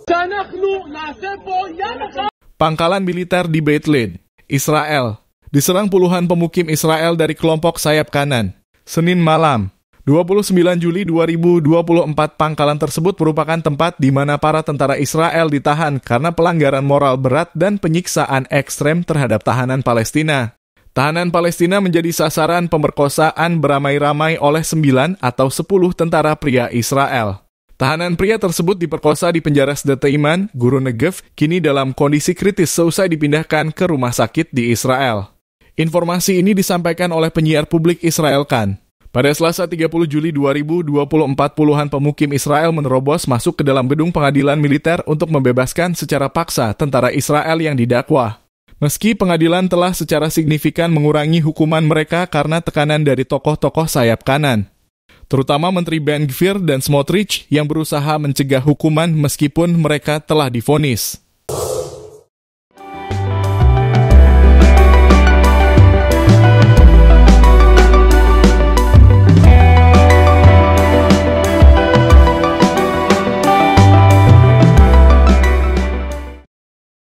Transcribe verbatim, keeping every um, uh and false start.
Pangkalan militer di Beit Lin, Israel, diserang puluhan pemukim Israel dari kelompok sayap kanan. Senin malam, dua puluh sembilan Juli dua ribu dua puluh empat, pangkalan tersebut merupakan tempat di mana para tentara Israel ditahan karena pelanggaran moral berat dan penyiksaan ekstrem terhadap tahanan Palestina. Tahanan Palestina menjadi sasaran pemerkosaan beramai-ramai oleh sembilan atau sepuluh tentara pria Israel. Tahanan pria tersebut diperkosa di penjara Sde-Teiman, Guru Negev, kini dalam kondisi kritis seusai dipindahkan ke rumah sakit di Israel. Informasi ini disampaikan oleh penyiar publik Israel Kan. Pada Selasa tiga puluh Juli dua ribu dua puluh empat, puluhan pemukim Israel menerobos masuk ke dalam gedung pengadilan militer untuk membebaskan secara paksa tentara Israel yang didakwa. Meski pengadilan telah secara signifikan mengurangi hukuman mereka karena tekanan dari tokoh-tokoh sayap kanan, terutama Menteri Ben Gvir dan Smotrich yang berusaha mencegah hukuman meskipun mereka telah divonis.